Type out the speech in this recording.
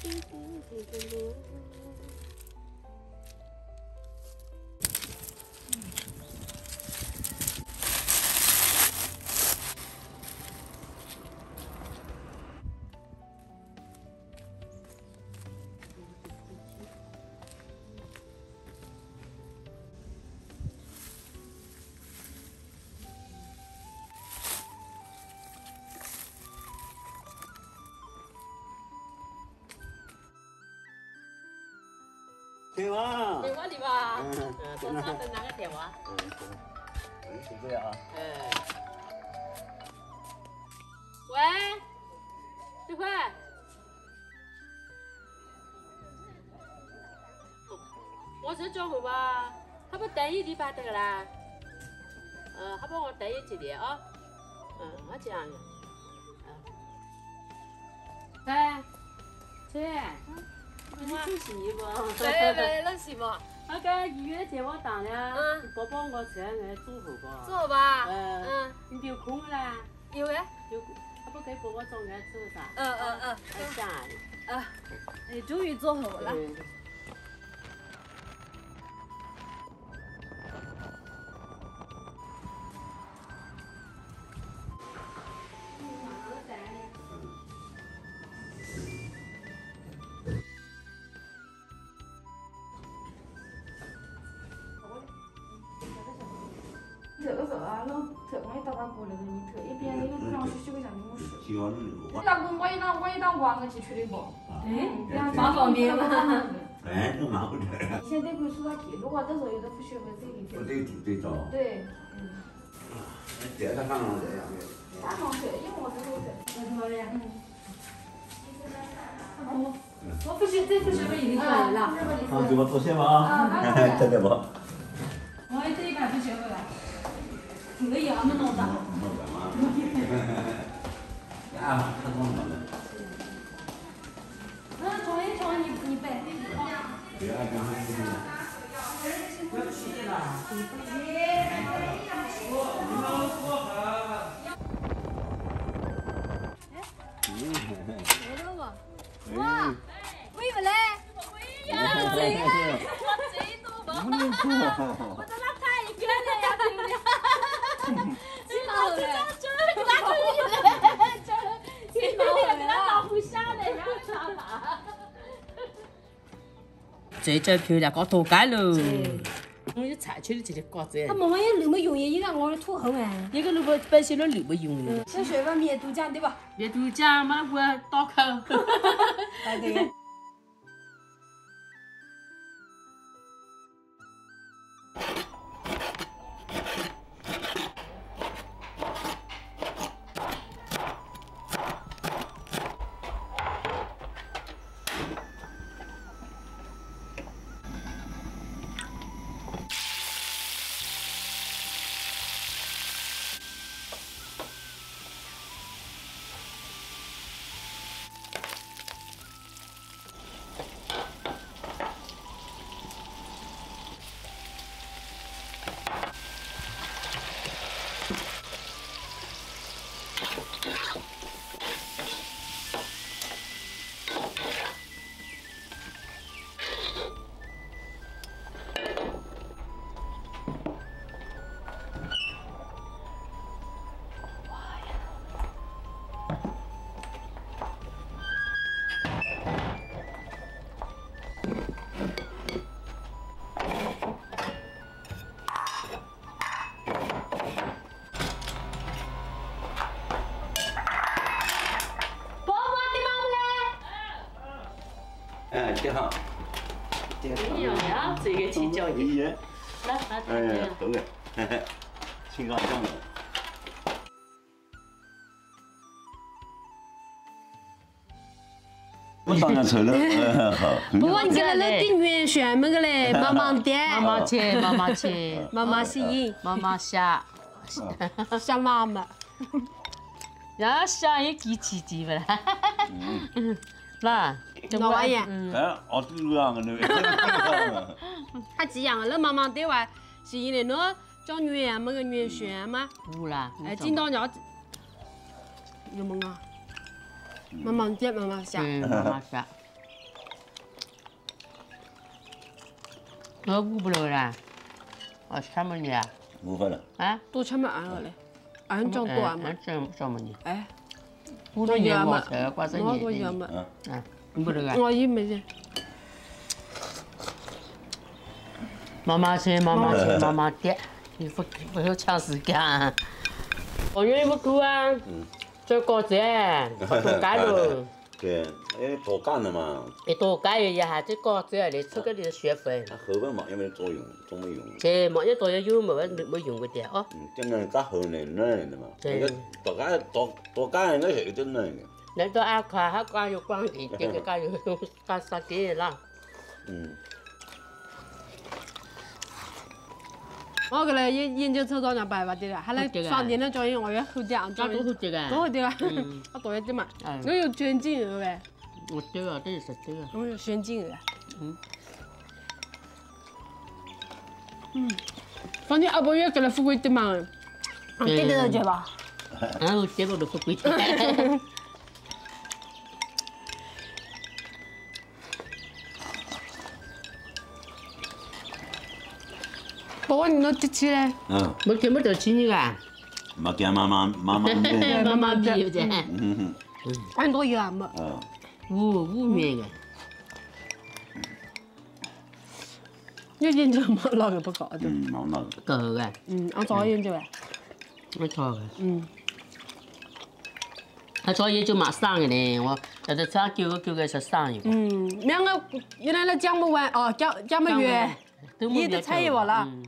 电话。 电话里吧。多少等哪个电话？ 是这样啊。 喂，这块。我这叫什么？他不等一地方得个啦。他帮我等一几天啊。我这样的。哎，姐。你做事不？ 对，那是不？ 那个医院电话打了，宝宝我这样来做好不？ 做好吧？ 你有空啦？ 有哎。 有，他不给宝宝做爱做啥？下的。 终于做好了。 特个时候啊，老特我也到外国那个，你特一边那个地方休个像我是。 希望你我。 那个我也当玩个去去的不？ 蛮方便嘛。 哎，都蛮好的。 以前得回出他去，如果到时候有的不学会这里头。 我得住得着。对。这他刚刚这样的。 他刚学，因为我是我这。 什么呀？我不学，这不学不一定可以了。 好，给我多些吧。这个不。 我这一盘不学会了，可以啊，那弄的。 弄的嘛。啊，他弄的。 从你背。 对啊，刚才是。不去了。不去。 哇，喂不来？喂呀，谁呀？我谁都不。我在那看一个了呀，对不对？你老是这给他注意了，你老是给他老虎下来呀，啥嘛？ 这就漂亮，搞多街喽。我有菜吃的这些搞子。 他妈妈也那么用意，让我的土厚哎。 一个萝卜本身都那么用的。 先学把面都讲对吧？ 面都讲嘛，我刀口。 哎对。 挺好。 你要呀，这个去教你。来， 哎，都个，挺高兴的。我当然错了，好。 不过你给那订阅选那个嘞，妈妈点。 妈妈切，妈妈切， 妈妈是赢， 妈妈下， 想妈妈。 然下也几奇迹不啦？那。 我玩意。 哎，我都样的。 他这样啊，那妈妈对话是因为那叫女儿么个女选嘛？ 不啦。 哎，今朝要有么啊？妈妈点，妈妈下。 妈妈下。 我顾不了啦，我什么你啊？ 5分了。 啊？ 多吃嘛俺嘞，俺长多嘛。 什么你？ 哎， 我这年毛菜，挂着我你。 要嘛。 啊，你不能啊？ 我也没得。 妈妈吃，妈妈吃，妈妈点，你不要抢时间。我愿意不够啊。这个子，多干了。 对，多干了嘛。 多干一下，这个子来出个点学分。 它后边嘛，有没有作用？总没用。 这冇一多有没用过的哦。 真的加后呢，那的嘛。那个多干那是真的。 那个阿卡还干有光的，这个干有干啥的啦？ 我个来研究抽到两百吧的了，还来双点的作业我要后点， 那多好这个。 多好点了，我多一点嘛。我有捐精额呗。 我这个这是这个。 我有捐精额。反正阿伯也给了富贵点嘛，给得着吧？ 我这个都富贵。 不过你那机器嘞？ 没得亲你啊？ 没跟妈妈比有的。 俺多有啊没 ？5元的。 你研究嘛那个不搞的？ 冇那个。 搞的。 俺早研究哎。 我错的。他早研究马上的呢，我在这上9个是上一个。 两个原来讲不完哦，讲不完，你都猜我了。